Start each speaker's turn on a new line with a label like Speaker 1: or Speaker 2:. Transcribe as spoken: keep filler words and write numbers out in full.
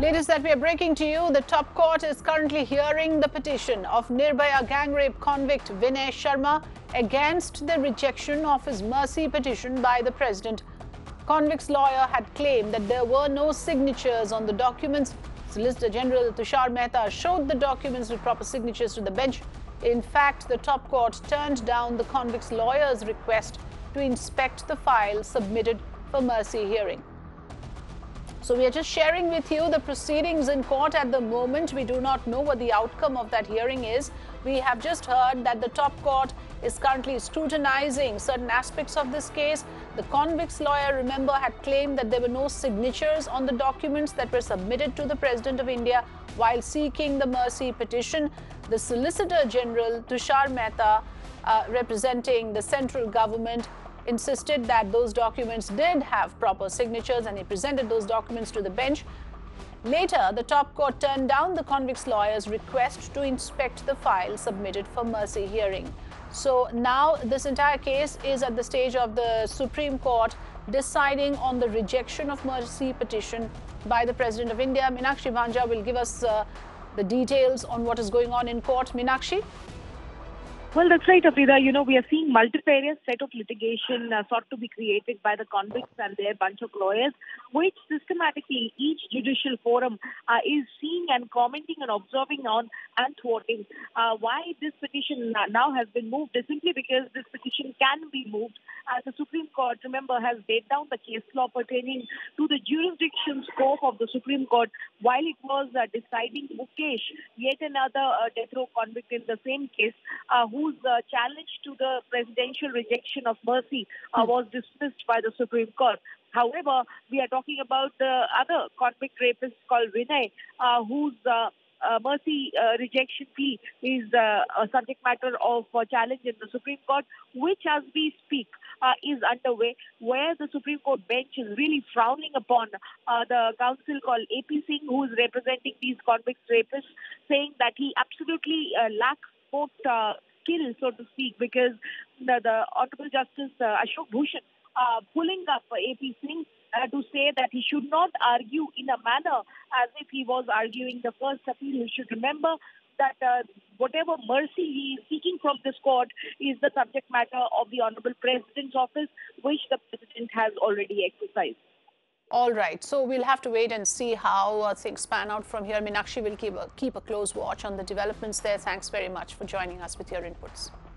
Speaker 1: Latest that we are breaking to you, the top court is currently hearing the petition of Nirbhaya gang rape convict Vinay Sharma against the rejection of his mercy petition by the president. Convict's lawyer had claimed that there were no signatures on the documents. Solicitor General Tushar Mehta showed the documents with proper signatures to the bench. In fact, the top court turned down the convict's lawyer's request to inspect the file submitted for mercy hearing. So we are just sharing with you the proceedings in court at the moment. We do not know what the outcome of that hearing is. We have just heard that the top court is currently scrutinizing certain aspects of this case. The convict's lawyer, remember, had claimed that there were no signatures on the documents that were submitted to the President of India while seeking the mercy petition. The Solicitor General, Tushar Mehta, uh, representing the central government, insisted that those documents did have proper signatures, and he presented those documents to the bench. Later, the top court turned down the convict's lawyer's request to inspect the file submitted for mercy hearing. So now this entire case is at the stage of the Supreme Court deciding on the rejection of mercy petition by the President of India. Meenakshi Bhanja will give us uh, the details on what is going on in court. Meenakshi?
Speaker 2: Well, that's right, Afrida. You know, we are seeing multifarious set of litigation uh, sought to be created by the convicts and their bunch of lawyers, which systematically each judicial forum uh, is seeing and commenting and observing on and thwarting. Uh, why this petition now has been moved is simply because this petition can be moved. Uh, the Supreme Court, remember, has laid down the case law pertaining to the jurisdiction scope of the Supreme Court while it was uh, deciding Mukesh, yet another uh, death row convict in the same case, uh, who whose uh, challenge to the presidential rejection of mercy uh, was dismissed by the Supreme Court. However, we are talking about the other convict rapist called Vinay, uh, whose uh, uh, mercy uh, rejection plea is uh, a subject matter of uh, challenge in the Supreme Court, which as we speak uh, is underway, where the Supreme Court bench is really frowning upon uh, the counsel called A P Singh, who is representing these convict rapists, saying that he absolutely uh, lacks both uh, skill, so to speak, because the, the Honorable Justice uh, Ashok Bhushan uh, pulling up A P Singh uh, to say that he should not argue in a manner as if he was arguing the first appeal. You should remember that uh, whatever mercy he is seeking from this court is the subject matter of the Honorable President's office, which the President has already exercised.
Speaker 1: All right, so we'll have to wait and see how uh, things pan out from here. Meenakshi will keep a, keep a close watch on the developments there. Thanks very much for joining us with your inputs.